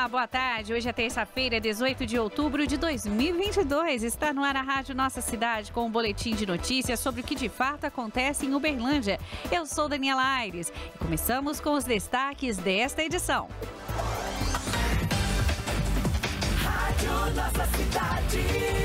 boa tarde. Hoje é terça-feira, 18 de outubro de 2022. Está no ar a Rádio Nossa Cidade com um boletim de notícias sobre o que de fato acontece em Uberlândia. Eu sou Daniela Aires e começamos com os destaques desta edição. Rádio Nossa Cidade.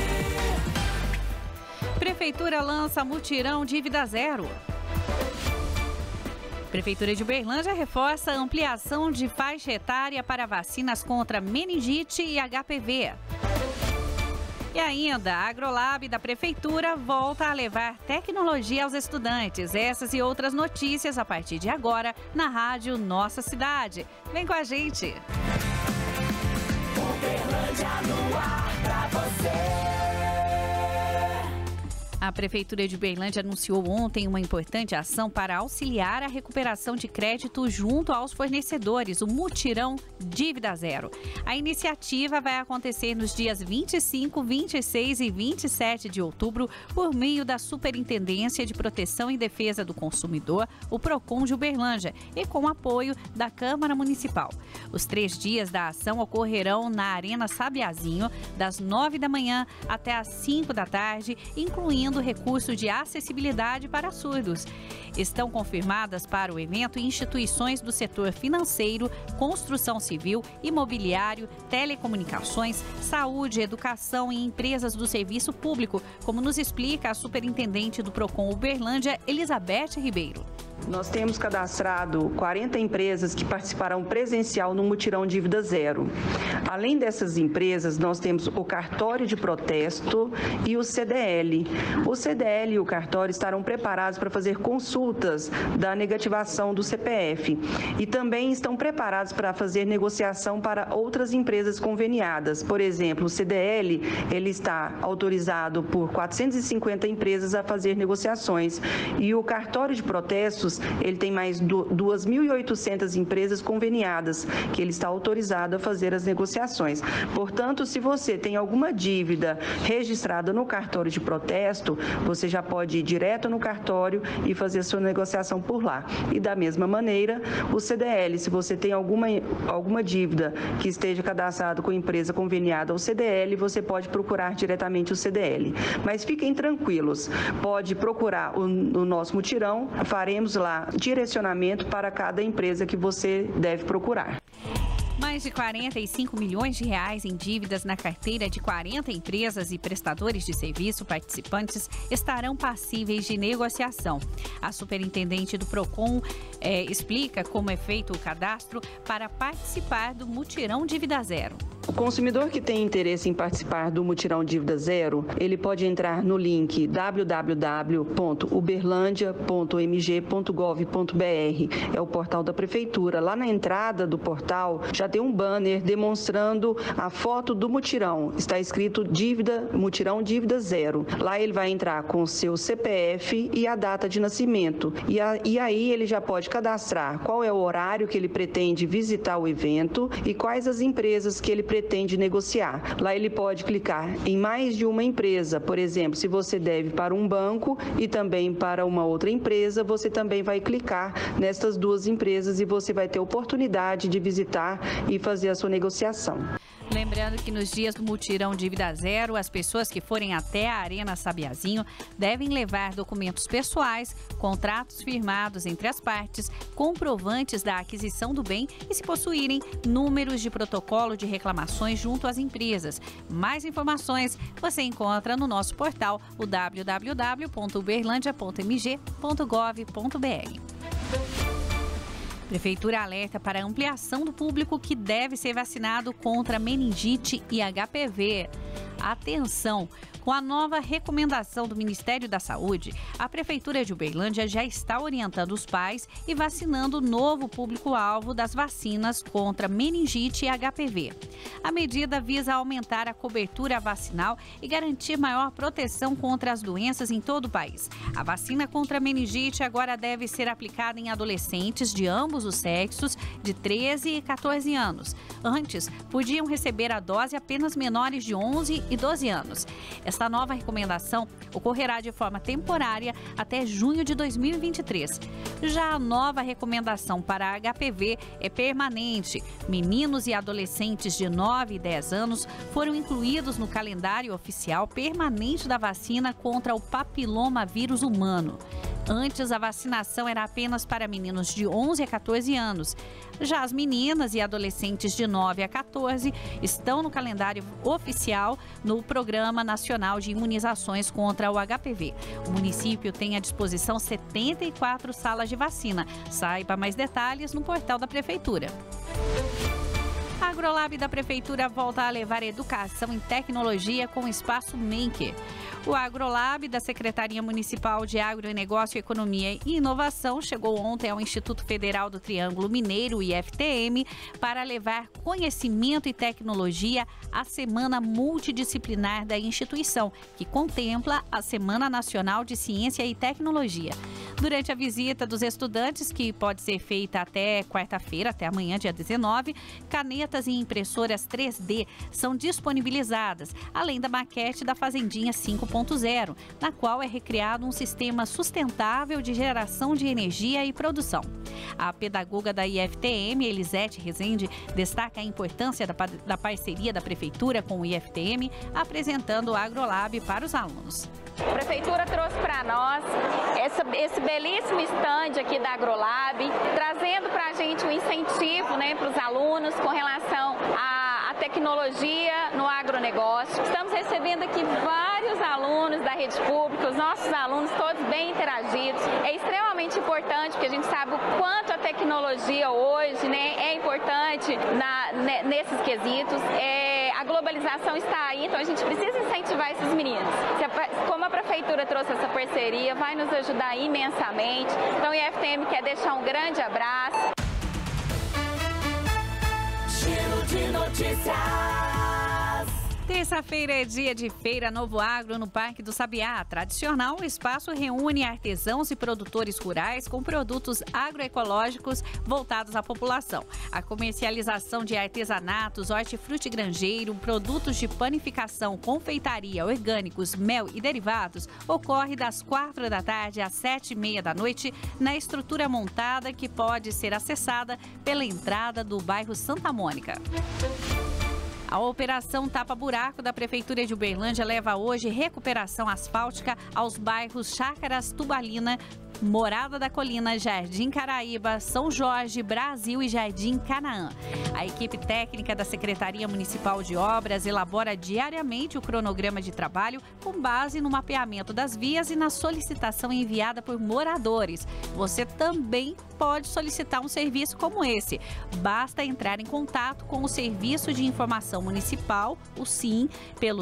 Prefeitura lança mutirão Dívida Zero. Prefeitura de Uberlândia reforça a ampliação de faixa etária para vacinas contra meningite e HPV. E ainda, a Agrolab da Prefeitura volta a levar tecnologia aos estudantes. Essas e outras notícias a partir de agora na Rádio Nossa Cidade. Vem com a gente! Uberlândia no ar pra você. A Prefeitura de Uberlândia anunciou ontem uma importante ação para auxiliar a recuperação de crédito junto aos fornecedores, o Mutirão Dívida Zero. A iniciativa vai acontecer nos dias 25, 26 e 27 de outubro por meio da Superintendência de Proteção e Defesa do Consumidor, o PROCON de Uberlândia, e com apoio da Câmara Municipal. Os 3 dias da ação ocorrerão na Arena Sabiazinho, das 9 da manhã até as 5 da tarde, incluindo recurso de acessibilidade para surdos. Estão confirmadas para o evento instituições do setor financeiro, construção civil, imobiliário, telecomunicações, saúde, educação e empresas do serviço público, como nos explica a superintendente do PROCON Uberlândia, Elizabeth Ribeiro. Nós temos cadastrado 40 empresas que participarão presencial no Mutirão Dívida Zero. Além dessas empresas, nós temos o cartório de protesto e o CDL. O CDL e o cartório estarão preparados para fazer consultas da negativação do CPF e também estão preparados para fazer negociação para outras empresas conveniadas. Por exemplo, o CDL, ele está autorizado por 450 empresas a fazer negociações e o cartório de protestos, ele tem mais 2.800 empresas conveniadas que ele está autorizado a fazer as negociações. Portanto, se você tem alguma dívida registrada no cartório de protesto, você já pode ir direto no cartório e fazer a sua negociação por lá. E da mesma maneira, o CDL, se você tem alguma dívida que esteja cadastrado com empresa conveniada ao CDL, você pode procurar diretamente o CDL. Mas fiquem tranquilos, pode procurar o nosso mutirão, faremos lá direcionamento para cada empresa que você deve procurar. Mais de 45 milhões de reais em dívidas na carteira de 40 empresas e prestadores de serviço participantes estarão passíveis de negociação. A superintendente do PROCON explica como é feito o cadastro para participar do Mutirão Dívida Zero. O consumidor que tem interesse em participar do Mutirão Dívida Zero, ele pode entrar no link www.uberlandia.mg.gov.br. É o portal da Prefeitura. Lá na entrada do portal já tem um banner demonstrando a foto do mutirão. Está escrito Mutirão Dívida Zero. Lá ele vai entrar com o seu CPF e a data de nascimento. E aí ele já pode cadastrar qual é o horário que ele pretende visitar o evento e quais as empresas que ele pretende negociar. Lá ele pode clicar em mais de uma empresa. Por exemplo, se você deve para um banco e também para uma outra empresa, você também vai clicar nessas duas empresas e você vai ter oportunidade de visitar e fazer a sua negociação. Lembrando que nos dias do Mutirão Dívida Zero, as pessoas que forem até a Arena Sabiazinho devem levar documentos pessoais, contratos firmados entre as partes, comprovantes da aquisição do bem e, se possuírem, números de protocolo de reclamações junto às empresas. Mais informações você encontra no nosso portal, o www.uberlandia.mg.gov.br. Prefeitura alerta para a ampliação do público que deve ser vacinado contra meningite e HPV. Atenção! Com a nova recomendação do Ministério da Saúde, a Prefeitura de Uberlândia já está orientando os pais e vacinando o novo público-alvo das vacinas contra meningite e HPV. A medida visa aumentar a cobertura vacinal e garantir maior proteção contra as doenças em todo o país. A vacina contra meningite agora deve ser aplicada em adolescentes de ambos os sexos, de 13 e 14 anos. Antes, podiam receber a dose apenas menores de 11 e 12 anos. Esta nova recomendação ocorrerá de forma temporária até junho de 2023. Já a nova recomendação para a HPV é permanente. Meninos e adolescentes de 9 e 10 anos foram incluídos no calendário oficial permanente da vacina contra o papilomavírus humano. Antes, a vacinação era apenas para meninos de 11 a 14 anos. Já as meninas e adolescentes de 9 a 14 estão no calendário oficial no Programa Nacional de Imunizações contra o HPV. O município tem à disposição 74 salas de vacina. Saiba mais detalhes no portal da Prefeitura. A Agrolab da Prefeitura volta a levar educação em tecnologia com o Espaço Maker. O Agrolab da Secretaria Municipal de Agronegócio, Economia e Inovação chegou ontem ao Instituto Federal do Triângulo Mineiro, IFTM, para levar conhecimento e tecnologia à Semana Multidisciplinar da instituição, que contempla a Semana Nacional de Ciência e Tecnologia. Durante a visita dos estudantes, que pode ser feita até quarta-feira, até amanhã, dia 19, canetas e impressoras 3D são disponibilizadas, além da maquete da Fazendinha 5.0, na qual é recriado um sistema sustentável de geração de energia e produção. A pedagoga da IFTM, Elisete Rezende, destaca a importância da parceria da Prefeitura com o IFTM, apresentando o Agrolab para os alunos. A Prefeitura trouxe para nós esse belíssimo stand aqui da Agrolab, trazendo para a gente um incentivo, para os alunos com relação à tecnologia no agronegócio. Estamos recebendo aqui vários alunos da rede pública, os nossos alunos todos bem interagidos. É extremamente importante, porque a gente sabe o quanto a tecnologia hoje é importante nesses quesitos. A globalização está aí, então a gente precisa incentivar esses meninos. Como a Prefeitura trouxe essa parceria, vai nos ajudar imensamente. Então, o IFTM quer deixar um grande abraço. Giro de notícias. Terça-feira é dia de Feira Novo Agro no Parque do Sabiá. Tradicional, o espaço reúne artesãos e produtores rurais com produtos agroecológicos voltados à população. A comercialização de artesanatos, hortifruti granjeiro, produtos de panificação, confeitaria, orgânicos, mel e derivados ocorre das 4 da tarde às 7h30 da noite na estrutura montada que pode ser acessada pela entrada do bairro Santa Mônica. A Operação Tapa Buraco da Prefeitura de Uberlândia leva hoje recuperação asfáltica aos bairros Chácaras Tubalina, Morada da Colina, Jardim Caraíba, São Jorge, Brasil e Jardim Canaã. A equipe técnica da Secretaria Municipal de Obras elabora diariamente o cronograma de trabalho com base no mapeamento das vias e na solicitação enviada por moradores. Você também pode solicitar um serviço como esse. Basta entrar em contato com o Serviço de Informação Municipal, o SIM, pelo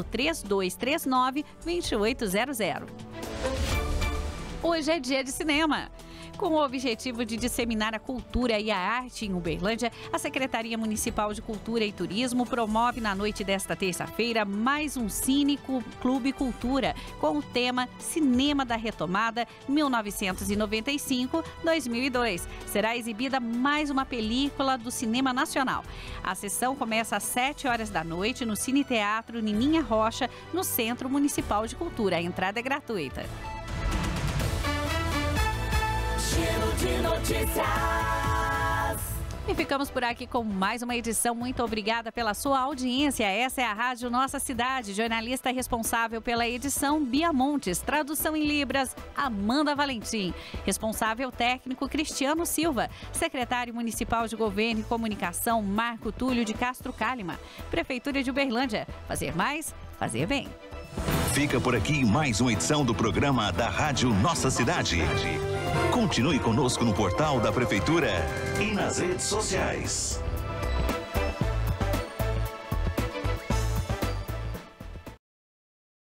3239-2800. Hoje é dia de cinema. Com o objetivo de disseminar a cultura e a arte em Uberlândia, a Secretaria Municipal de Cultura e Turismo promove na noite desta terça-feira mais um Cine Clube Cultura, com o tema Cinema da Retomada 1995-2002. Será exibida mais uma película do cinema nacional. A sessão começa às 7 horas da noite no Cine Teatro Nininha Rocha, no Centro Municipal de Cultura. A entrada é gratuita. Giro de notícias. E ficamos por aqui com mais uma edição. Muito obrigada pela sua audiência. Essa é a Rádio Nossa Cidade. Jornalista responsável pela edição, Bia Montes. Tradução em Libras, Amanda Valentim. Responsável técnico, Cristiano Silva. Secretário Municipal de Governo e Comunicação, Marco Túlio de Castro Cálima. Prefeitura de Uberlândia. Fazer mais, fazer bem. Fica por aqui mais uma edição do programa da Rádio Nossa Cidade. Continue conosco no portal da Prefeitura e nas redes sociais.